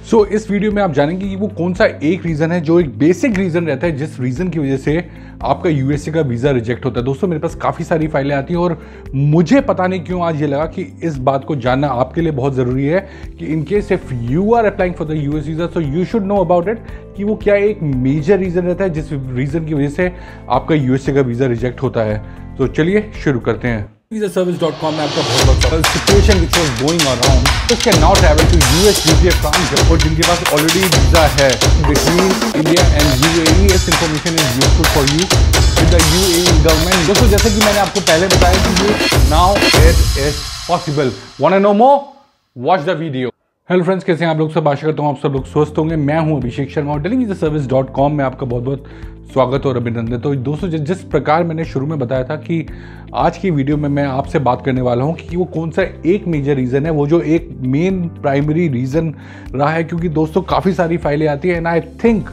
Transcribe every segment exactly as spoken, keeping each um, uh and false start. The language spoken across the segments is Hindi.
सो so, इस वीडियो में आप जानेंगे कि वो कौन सा एक रीज़न है जो एक बेसिक रीज़न रहता है जिस रीज़न की वजह से आपका यूएसए का वीज़ा रिजेक्ट होता है। दोस्तों मेरे पास काफ़ी सारी फाइलें आती हैं और मुझे पता नहीं क्यों आज ये लगा कि इस बात को जानना आपके लिए बहुत ज़रूरी है कि in case if you are applying for the US visa so you should know about it कि वो क्या एक मेजर रीज़न रहता है जिस रीज़न की वजह से आपका यूएसए का वीज़ा रिजेक्ट होता है। तो चलिए शुरू करते हैं। वीज़ा सर्विस डॉट कॉम में आपका बहुत बहुत स्वागत। Situation which was going around this can not travel to US, UK, France और जिनके पास ऑलरेडी वीज़ा है between India and UAE. This information is useful for you with the UAE government. दोस्तों जैसे कि मैंने आपको पहले बताया कि ये now it is possible. Want to know more? Watch the video. Hello friends, कैसे हैं आप लोग? सब आशा करता हूँ आप सब लोग स्वस्थ होंगे। मैं हूँ अभिषेक शर्मा और telling visa service dot com में आपका बहुत बहुत स्वागत और अभिनंदन। तो दोस्तों जिस प्रकार मैंने शुरू में बताया था कि आज की वीडियो में मैं आपसे बात करने वाला हूँ कि वो कौन सा एक मेजर रीज़न है, वो जो एक मेन प्राइमरी रीज़न रहा है। क्योंकि दोस्तों काफ़ी सारी फाइलें आती हैं and I think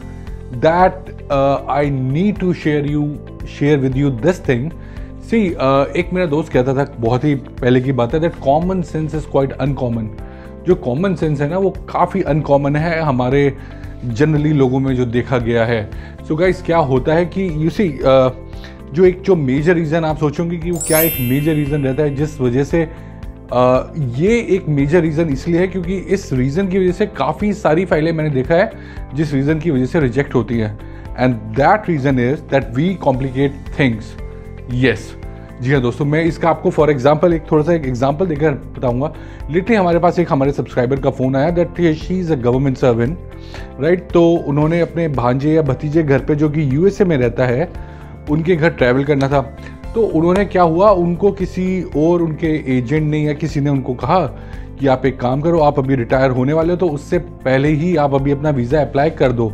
that I need to share you share with you this thing. See एक मेरा दोस्त कहता था बहुत ही पहले की बात है that common sense is quite uncommon. जो कॉमन सेंस है ना वो काफ़ी अनकॉमन है हमारे जनरली लोगों में जो देखा गया है। सो गाइस क्या होता है कि यू सी uh, जो एक जो मेजर रीज़न आप सोचोगे कि वो क्या एक मेजर रीज़न रहता है जिस वजह से uh, ये एक मेजर रीज़न इसलिए है क्योंकि इस रीज़न की वजह से काफ़ी सारी फाइलें मैंने देखा है जिस रीज़न की वजह से रिजेक्ट होती हैं and that reason is that we complicate things. Yes जी हाँ दोस्तों, मैं इसका आपको फॉर एग्जांपल एक थोड़ा सा एक एग्जांपल देकर बताऊंगा। लिटरली हमारे पास एक हमारे सब्सक्राइबर का फ़ोन आया that she is a government servant, right. तो उन्होंने अपने भांजे या भतीजे घर पे जो कि यूएसए में रहता है उनके घर ट्रैवल करना था। तो उन्होंने क्या हुआ, उनको किसी और उनके एजेंट ने या किसी ने उनको कहा कि आप एक काम करो, आप अभी रिटायर होने वाले हो तो उससे पहले ही आप अभी अपना वीज़ा अप्लाई कर दो।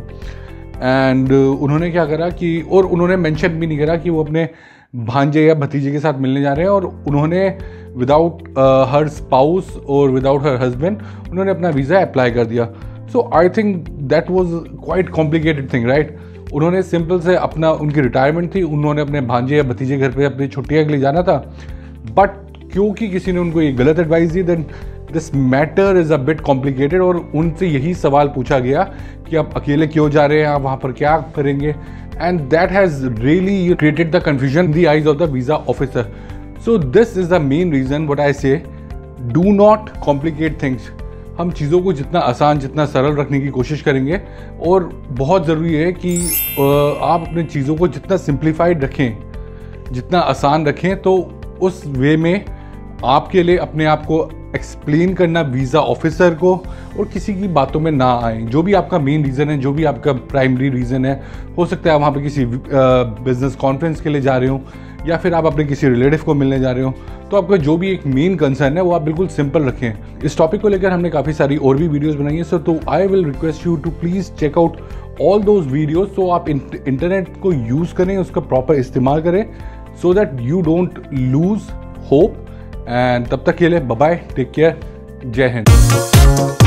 एंड उन्होंने क्या करा कि और उन्होंने मेंशन भी नहीं करा कि वो अपने भांजे या भतीजे के साथ मिलने जा रहे हैं और उन्होंने विदाउट हर स्पाउस और विदाउट हर हस्बैंड उन्होंने अपना वीज़ा अप्लाई कर दिया। So I think that was quite complicated thing, right. उन्होंने सिंपल से अपना उनकी रिटायरमेंट थी, उन्होंने अपने भांजे या भतीजे घर पे अपनी छुट्टियाँ के लिए जाना था, बट क्योंकि किसी ने उनको ये गलत एडवाइस दी then this matter is a bit complicated और उनसे यही सवाल पूछा गया कि आप अकेले क्यों जा रहे हैं, आप वहाँ पर क्या करेंगे। And that has really created the confusion in the eyes of the visa officer. So this is the main reason what I say, do not complicate things. हम चीज़ों को जितना आसान जितना सरल रखने की कोशिश करेंगे और बहुत ज़रूरी है कि आप अपने चीज़ों को जितना सिंप्लीफाइड रखें, जितना आसान रखें, तो उस वे में आपके लिए अपने आप को एक्सप्लेन करना वीज़ा ऑफिसर को और किसी की बातों में ना आए। जो भी आपका मेन रीज़न है, जो भी आपका प्राइमरी रीज़न है, हो सकता है आप वहाँ पे किसी बिजनेस कॉन्फ्रेंस के लिए जा रहे हो या फिर आप अपने किसी रिलेटिव को मिलने जा रहे हो, तो आपका जो भी एक मेन कंसर्न है वो आप बिल्कुल सिंपल रखें। इस टॉपिक को लेकर हमने काफ़ी सारी और भी वीडियोज़ बनाई हैं। सो तो I will request you to please check out all those videos. तो आप इंटरनेट को यूज़ करें, उसका प्रॉपर इस्तेमाल करें so that you don't lose hope. And तब तक के लिए बाय बाय, टेक केयर, जय हिंद।